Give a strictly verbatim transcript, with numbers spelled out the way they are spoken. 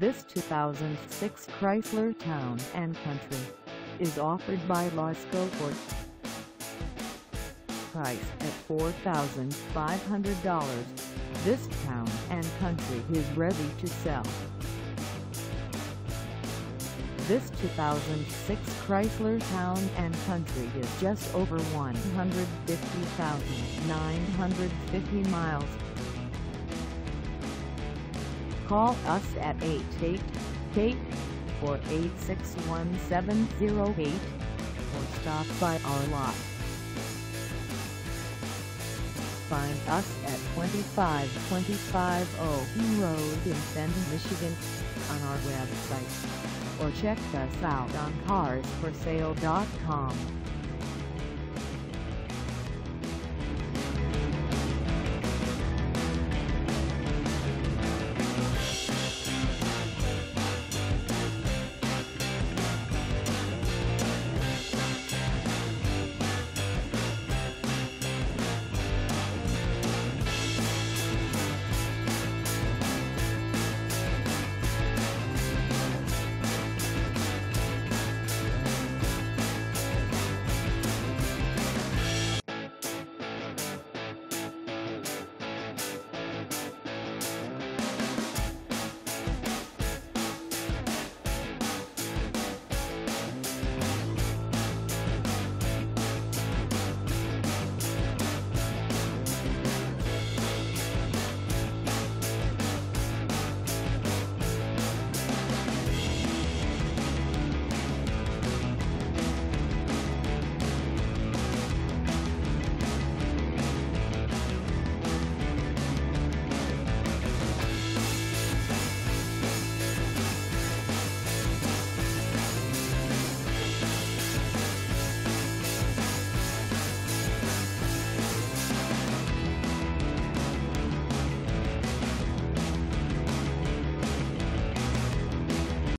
This two thousand six Chrysler Town and Country is offered by LASCO Ford. Price at four thousand five hundred dollars, this Town and Country is ready to sell. This two thousand six Chrysler Town and Country is just over one hundred fifty thousand nine hundred fifty miles. Call us at eight eight eight, four eight six, one seven zero eight or stop by our lot. Find us at twenty-five twenty-five Owen Road in Fenton, Michigan on our website, or check us out on cars for sale dot com.